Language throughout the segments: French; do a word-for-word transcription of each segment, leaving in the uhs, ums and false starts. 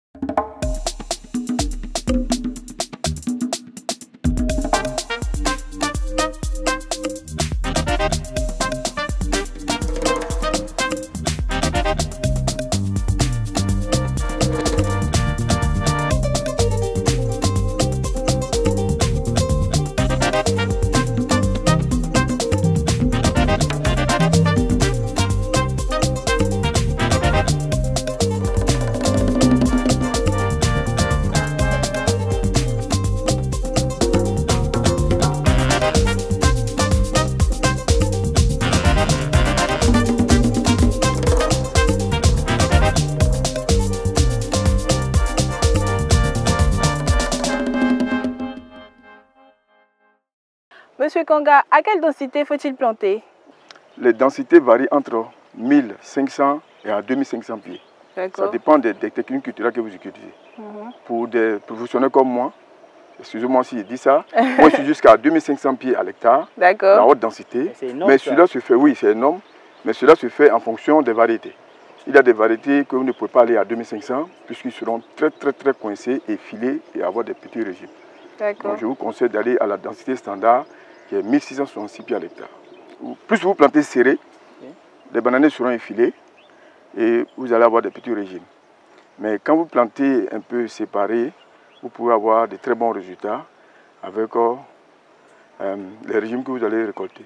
Monsieur Konga, à quelle densité faut-il planter? Les densités varient entre mille cinq cents et à deux mille cinq cents pieds. Ça dépend des, des techniques culturelles que vous utilisez. Mm-hmm. Pour des professionnels comme moi, excusez-moi si je dis ça, moi je suis jusqu'à deux mille cinq cents pieds à l'hectare, la haute densité. Énorme, mais cela se fait, oui, c'est énorme, mais cela se fait en fonction des variétés. Il y a des variétés que vous ne pouvez pas aller à deux mille cinq cents puisqu'ils seront très très très coincés et filés et avoir des petits régimes. Donc je vous conseille d'aller à la densité standard qui est mille six cent soixante-six pieds à l'hectare. Plus vous plantez serré, okay, les bananes seront effilées et vous allez avoir des petits régimes. Mais quand vous plantez un peu séparé, vous pouvez avoir de très bons résultats avec euh, euh, les régimes que vous allez récolter.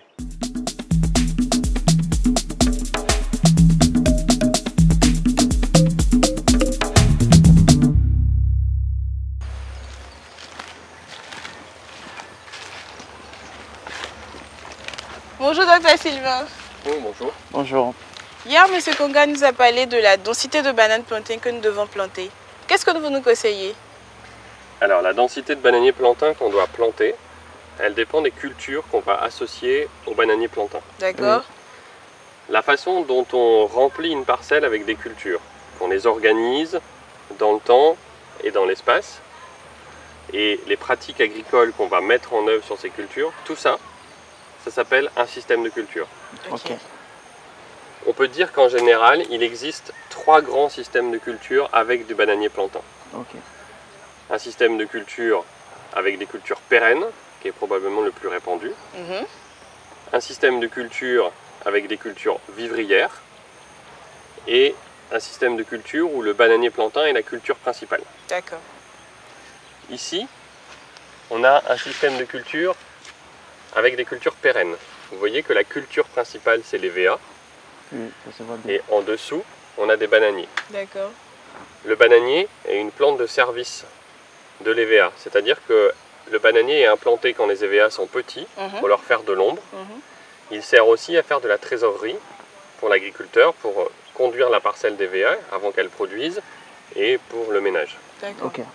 Bonjour docteur Sylvain. Oh, bonjour. Bonjour. Hier, M. Konga nous a parlé de la densité de bananes plantées que nous devons planter. Qu'est-ce que vous nous conseillez? Alors, la densité de bananiers plantains qu'on doit planter, elle dépend des cultures qu'on va associer aux bananiers plantains. D'accord. Oui. La façon dont on remplit une parcelle avec des cultures, qu'on les organise dans le temps et dans l'espace, et les pratiques agricoles qu'on va mettre en œuvre sur ces cultures, tout ça, ça s'appelle un système de culture. Okay. On peut dire qu'en général, il existe trois grands systèmes de culture avec du bananier plantain. Okay. Un système de culture avec des cultures pérennes, qui est probablement le plus répandu. Mm-hmm. Un système de culture avec des cultures vivrières. Et un système de culture où le bananier plantain est la culture principale. D'accord. Ici, on a un système de culture avec des cultures pérennes. Vous voyez que la culture principale, c'est l'E V A. Oui, ça se voit bien. Et en dessous, on a des bananiers. D'accord. Le bananier est une plante de service de l'E V A. C'est-à-dire que le bananier est implanté quand les E V A sont petits, mm-hmm, pour leur faire de l'ombre. Mm-hmm. Il sert aussi à faire de la trésorerie pour l'agriculteur, pour conduire la parcelle d'E V A avant qu'elle produise, et pour le ménage. D'accord. Okay.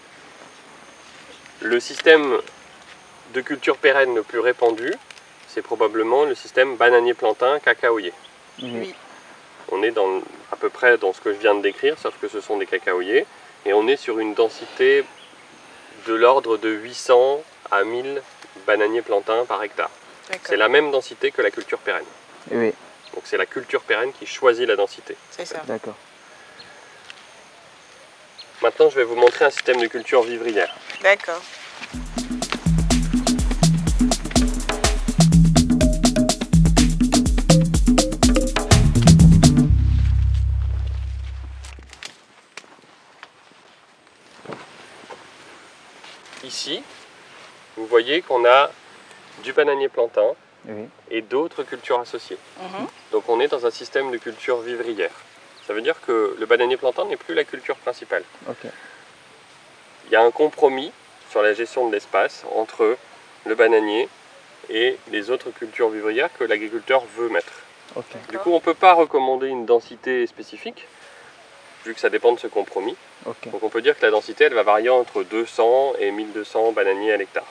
Le système de culture pérenne le plus répandu, c'est probablement le système bananier-plantain cacaoyer. Oui. On est dans, à peu près dans ce que je viens de décrire, sauf que ce sont des cacaoyers, et on est sur une densité de l'ordre de huit cents à mille bananiers plantains par hectare. C'est la même densité que la culture pérenne. Oui. Donc c'est la culture pérenne qui choisit la densité. C'est ça. D'accord. Maintenant, je vais vous montrer un système de culture vivrière. D'accord. Ici, vous voyez qu'on a du bananier plantain, oui, et d'autres cultures associées. Mm-hmm. Donc on est dans un système de culture vivrière. Ça veut dire que le bananier plantain n'est plus la culture principale. Okay. Il y a un compromis sur la gestion de l'espace entre le bananier et les autres cultures vivrières que l'agriculteur veut mettre. Okay. Du coup, on ne peut pas recommander une densité spécifique, vu que ça dépend de ce compromis. Okay. Donc on peut dire que la densité, elle va varier entre deux cents et mille deux cents bananiers à l'hectare.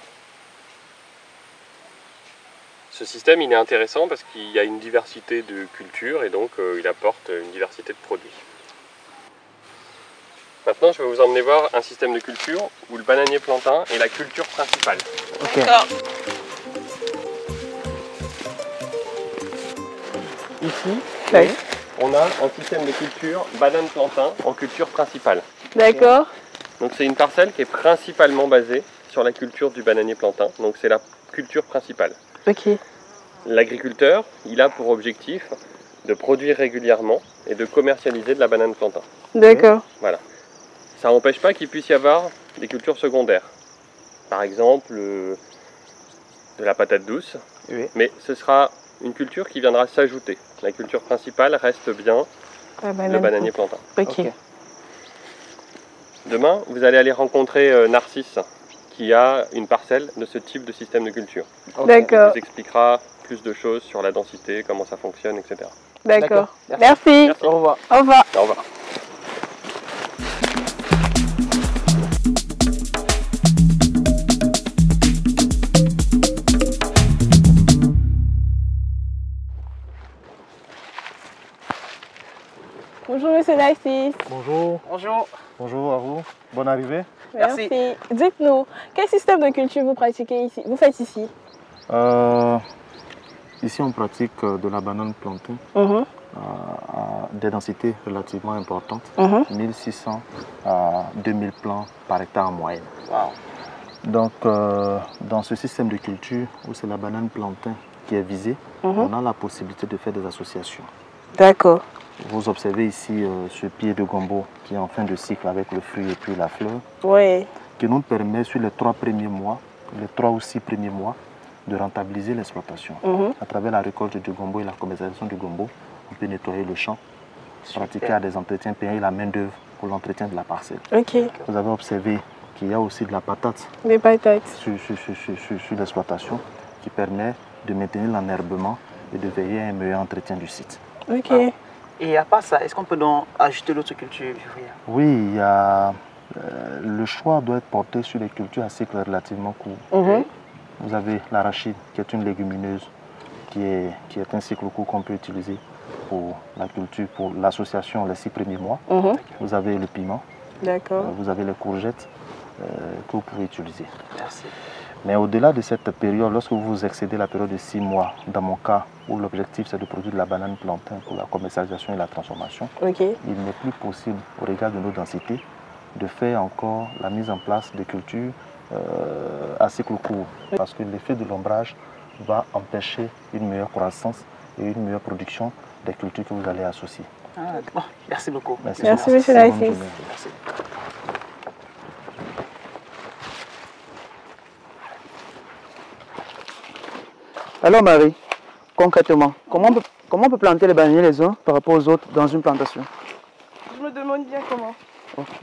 Ce système, il est intéressant parce qu'il y a une diversité de cultures et donc euh, il apporte une diversité de produits. Maintenant, je vais vous emmener voir un système de culture où le bananier plantain est la culture principale. Okay. D'accord. Ici, oui, on a un système de culture banane plantain en culture principale. D'accord. Donc c'est une parcelle qui est principalement basée sur la culture du bananier plantain. Donc c'est la culture principale. Ok. L'agriculteur, il a pour objectif de produire régulièrement et de commercialiser de la banane plantain. D'accord. Voilà. Ça n'empêche pas qu'il puisse y avoir des cultures secondaires. Par exemple, euh, de la patate douce. Oui. Mais ce sera une culture qui viendra s'ajouter. La culture principale reste bien La banane. le bananier plantain. Ok. Ok. Demain, vous allez aller rencontrer euh, Narcisse, qui a une parcelle de ce type de système de culture. Ok. Il D'accord. vous expliquera plus de choses sur la densité, comment ça fonctionne, et cetera. D'accord. Merci. Merci. Merci. Au revoir. Au revoir. Au revoir. Bonjour Monsieur Narcisse. Bonjour. Bonjour. Bonjour à vous. Bonne arrivée. Merci. Merci. Dites-nous, quel système de culture vous pratiquez ici, vous faites ici? Euh, ici, on pratique euh, de la banane plantain Mhm. à des densités relativement importantes, Mhm. mille six cents à deux mille plants par hectare en moyenne. Wow. Donc, euh, dans ce système de culture où c'est la banane plantain qui est visée, Mhm. on a la possibilité de faire des associations. D'accord. Vous observez ici euh, ce pied de gombo qui est en fin de cycle avec le fruit et puis la fleur, Oui. qui nous permet sur les trois premiers mois, les trois ou six premiers mois, de rentabiliser l'exploitation. Mhm. À travers la récolte du gombo et la commercialisation du gombo, on peut nettoyer le champ, pratiquer à des entretiens, payer la main-d'œuvre pour l'entretien de la parcelle. Ok. Vous avez observé qu'il y a aussi de la patate Des patates. sur, sur, sur, sur, sur- sur l'exploitation qui permet de maintenir l'enherbement et de veiller à un meilleur entretien du site. Ok. Ah. Et à part ça, est-ce qu'on peut donc ajouter l'autre culture vivrière? Oui, il y a, euh, le choix doit être porté sur les cultures à cycle relativement court. Mhm. Vous avez l'arachide qui est une légumineuse qui est, qui est un cycle court qu'on peut utiliser pour la culture, pour l'association les six premiers mois. Mhm. Vous avez le piment, D'accord. euh, vous avez les courgettes euh, que vous pouvez utiliser. Merci. Mais au-delà de cette période, lorsque vous excédez la période de six mois, dans mon cas, où l'objectif c'est de produire de la banane plantain pour la commercialisation et la transformation, Ok. il n'est plus possible, au regard de nos densités, de faire encore la mise en place de cultures euh, à cycle court. Parce que l'effet de l'ombrage va empêcher une meilleure croissance et une meilleure production des cultures que vous allez associer. Ah, bon, merci beaucoup. Merci, Merci, monsieur Bonne Narcisse. journée. Merci. Alors Marie, concrètement, comment on, peut, comment on peut planter les bananiers les uns par rapport aux autres dans une plantation? Je me demande bien comment. Ok.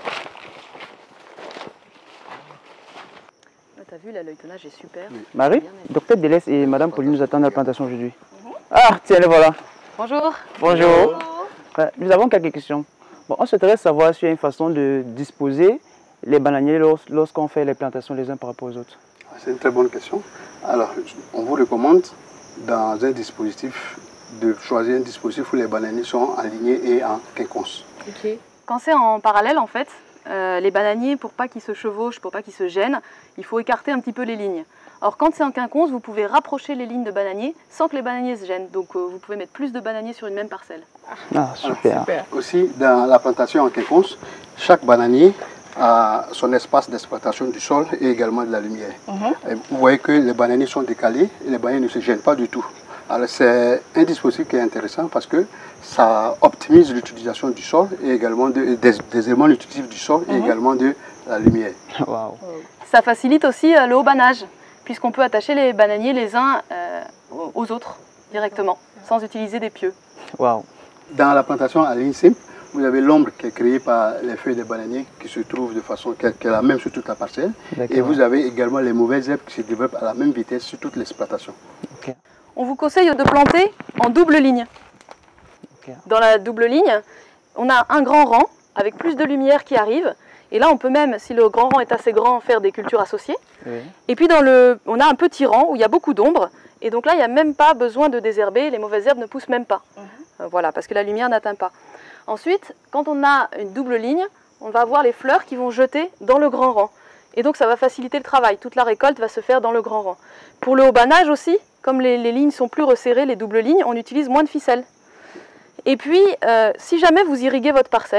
T'as vu, là, l'œilletonage est super. Marie, Bien net. docteur Delès et Madame Pauline nous attendent à la plantation aujourd'hui. Ah, tiens, les voilà. Bonjour. Bonjour. Ouais, nous avons quelques questions. Bon, on souhaiterait savoir s'il y a une façon de disposer les bananiers lors- lorsqu'on fait les plantations les uns par rapport aux autres. C'est une très bonne question. Alors, on vous recommande dans un dispositif de choisir un dispositif où les bananiers sont alignés et en quinconce. Ok. Quand c'est en parallèle, en fait, euh, les bananiers, pour pas qu'ils se chevauchent, pour pas qu'ils se gênent, il faut écarter un petit peu les lignes. Alors quand c'est en quinconce, vous pouvez rapprocher les lignes de bananiers sans que les bananiers se gênent. Donc euh, vous pouvez mettre plus de bananiers sur une même parcelle. Ah, super. Aussi, dans la plantation en quinconce, chaque bananier a son espace d'exploitation du sol et également de la lumière. Et vous voyez que les bananiers sont décalés et les bananiers ne se gênent pas du tout. Alors c'est un dispositif qui est intéressant parce que ça optimise l'utilisation du sol et également de- des, des éléments nutritifs du sol et également de la lumière. Waouh. Ça facilite aussi euh, le haubanage, puisqu'on peut attacher les bananiers les uns euh, aux autres directement, sans utiliser des pieux. Waouh. Dans la plantation à ligne simple, vous avez l'ombre qui est créée par les feuilles des bananiers qui se trouvent de façon qui est qui est la même sur toute la parcelle. Et vous avez également les mauvaises herbes qui se développent à la même vitesse sur toute l'exploitation. On vous conseille de planter en double ligne. Ok. Dans la double ligne, on a un grand rang avec plus de lumière qui arrive. Et là, on peut même, si le grand rang est assez grand, faire des cultures associées. Oui. Et puis, dans le, on a un petit rang où il y a beaucoup d'ombre. Et donc là, il n'y a même pas besoin de désherber. Les mauvaises herbes ne poussent même pas. Euh, Voilà, parce que la lumière n'atteint pas. Ensuite, quand on a une double ligne, on va avoir les fleurs qui vont jeter dans le grand rang. Et donc, ça va faciliter le travail. Toute la récolte va se faire dans le grand rang. Pour le haubanage aussi, comme les, les lignes sont plus resserrées, les doubles lignes, on utilise moins de ficelles. Et puis, euh, si jamais vous irriguez votre parcelle,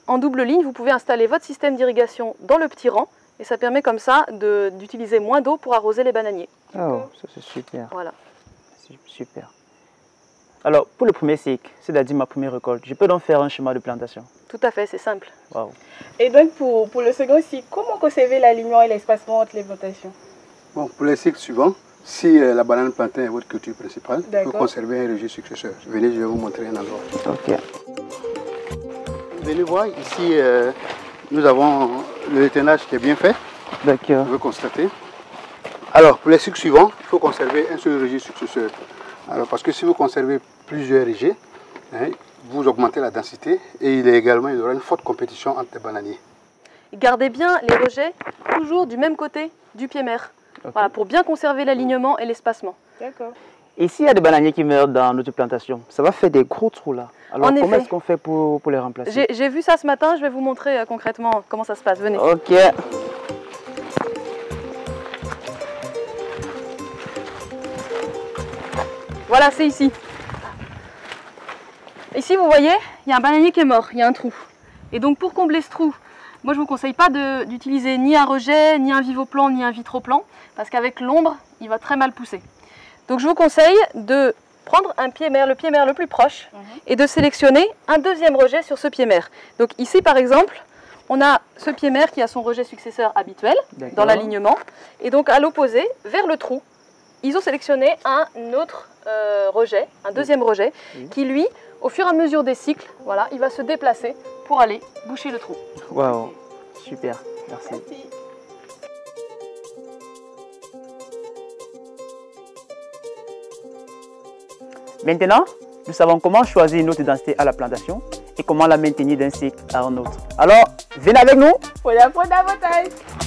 en double ligne, vous pouvez installer votre système d'irrigation dans le petit rang et ça permet comme ça d'utiliser moins d'eau pour arroser les bananiers. Oh, ça c'est super. Voilà. Super. Alors, pour le premier cycle, c'est-à-dire ma première récolte, je peux donc faire un schéma de plantation? Tout à fait, c'est simple. Wow. Et donc, pour, pour le second cycle, comment conserver l'alignement et l'espacement entre les plantations? Bon, pour le cycle suivant, si euh, la banane plantain est votre culture principale, il faut conserver un rejet successeur. Venez, je vais vous montrer un endroit. Ok. Venez voir, ici, euh, nous avons le rétenage qui est bien fait. D'accord. Vous pouvez constater. Alors, pour les cycles suivants, il faut conserver un seul rejet successeur. Alors, parce que si vous conservez plusieurs rejets, hein, vous augmentez la densité et il, est également, il y aura une forte compétition entre les bananiers. Gardez bien les rejets toujours du même côté du pied mère. Okay. Voilà, pour bien conserver l'alignement et l'espacement. D'accord. Et s'il y a des bananiers qui meurent dans notre plantation, ça va faire des gros trous là. Alors, en comment est-ce qu'on fait pour, pour les remplacer? J'ai vu ça ce matin, je vais vous montrer euh, concrètement comment ça se passe. Venez. Ok. Voilà, c'est ici. Ici, vous voyez, il y a un bananier qui est mort, il y a un trou. Et donc, pour combler ce trou, moi, je ne vous conseille pas d'utiliser ni un rejet, ni un vivoplan, ni un vitroplan, parce qu'avec l'ombre, il va très mal pousser. Donc, je vous conseille de prendre un pied mère, le pied mère le plus proche, mmh. et de sélectionner un deuxième rejet sur ce pied mère. Donc, ici, par exemple, on a ce pied mère qui a son rejet successeur habituel dans l'alignement. Et donc, à l'opposé, vers le trou, ils ont sélectionné un autre euh, rejet, un deuxième rejet, oui. qui lui, au fur et à mesure des cycles, voilà, il va se déplacer pour aller boucher le trou. Waouh, super, merci. merci. Maintenant, nous savons comment choisir notre densité à la plantation et comment la maintenir d'un cycle à un autre. Alors, venez avec nous pour la davantage.